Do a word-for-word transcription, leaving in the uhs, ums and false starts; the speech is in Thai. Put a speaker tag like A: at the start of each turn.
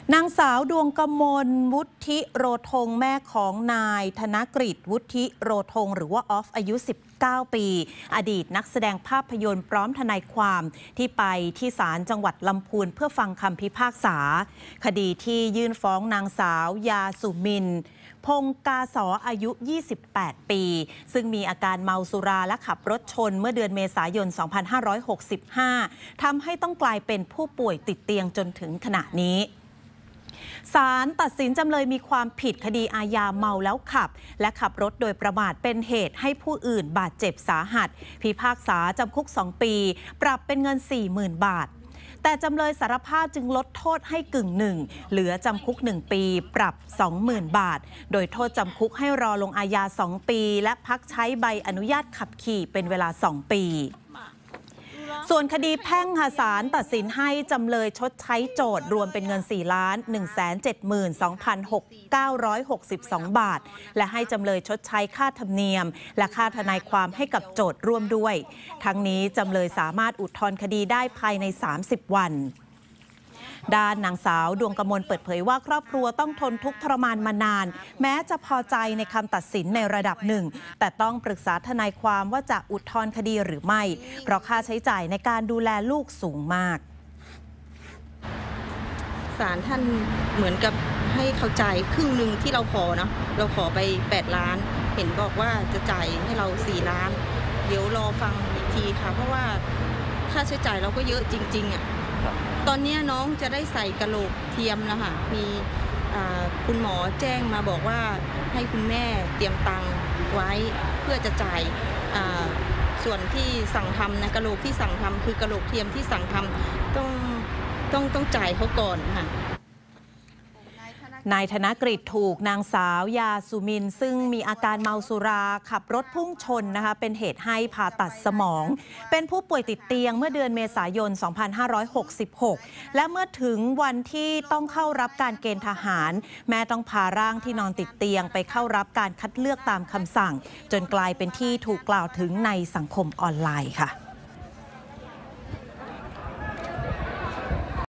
A: นางสาวดวงกมลวุฒิโรธงแม่ของนายธนกฤษวุฒิโรธงหรือว่าออฟอายุสิบเก้าปีอดีตนักแสดงภาพยนตร์พร้อมทนายความที่ไปที่ศาลจังหวัดลำพูนเพื่อฟังคำพิพากษาคดีที่ยื่นฟ้องนางสาวยาสุมินพงกาสออายุยี่สิบแปดปีซึ่งมีอาการเมาสุราและขับรถชนเมื่อเดือนเมษายน สองพันห้าร้อยหกสิบห้า ทำให้ต้องกลายเป็นผู้ป่วยติดเตียงจนถึงขณะนี้ศาลตัดสินจำเลยมีความผิดคดีอาญาเมาแล้วขับและขับรถโดยประมาทเป็นเหตุให้ผู้อื่นบาดเจ็บสาหัสพิพากษาจำคุกสองปีปรับเป็นเงิน สี่หมื่น บาทแต่จำเลยสารภาพจึงลดโทษให้กึ่งหนึ่งเหลือจำคุกหนึ่งปีปรับ สองหมื่น บาทโดยโทษจำคุกให้รอลงอาญาสองปีและพักใช้ใบอนุญาตขับขี่เป็นเวลาสองปีส่วนคดีแพ่งศาลตัดสินให้จำเลยชดใช้โจทย์รวมเป็นเงิน สี่ล้านหนึ่งแสนเจ็ดหมื่นสองพันเก้าร้อยหกสิบสอง บาทและให้จำเลยชดใช้ค่าธรรมเนียมและค่าทนายความให้กับโจทย์ร่วมด้วยทั้งนี้จำเลยสามารถอุทธรณ์คดีได้ภายในสามสิบวันด้านนางสาวดวงกมลเปิดเผยว่าครอบครัวต้องทนทุกข์ทรมานมานานแม้จะพอใจในคำตัดสินในระดับหนึ่งแต่ต้องปรึกษาทนายความว่าจะอุทธรณ์คดีหรือไม่เพราะค่าใช้จ่ายในการดูแลลูกสูงมาก
B: ศาลท่านเหมือนกับให้เขาจ่ายครึ่งหนึ่งที่เราขอเนาะเราขอไปแปดล้านเห็นบอกว่าจะจ่ายให้เราสี่ล้านเดี๋ยวรอฟังอีกทีค่ะเพราะว่าค่าใช้จ่ายเราก็เยอะจริงๆอ่ะตอนนี้น้องจะได้ใส่กะโหลกเทียมแล้วค่ะมีคุณหมอแจ้งมาบอกว่าให้คุณแม่เตรียมตังค์ไว้เพื่อจะจ่ายส่วนที่สั่งทำนะกะโหลกที่สั่งทำคือกะโหลกเทียมที่สั่งทำต้องต้องต้องจ่ายเขาก่อนค่ะ
A: นายธนกฤษถูกนางสาวยาสุมินซึ่งมีอาการเมาสุราขับรถพุ่งชนนะคะเป็นเหตุให้ผ่าตัดสมองเป็นผู้ป่วยติดเตียงเมื่อเดือนเมษายน สองพันห้าร้อยหกสิบหก และเมื่อถึงวันที่ต้องเข้ารับการเกณฑ์ทหารแม่ต้องพาร่างที่นอนติดเตียงไปเข้ารับการคัดเลือกตามคำสั่งจนกลายเป็นที่ถูกกล่าวถึงในสังคมออนไลน์ค่ะ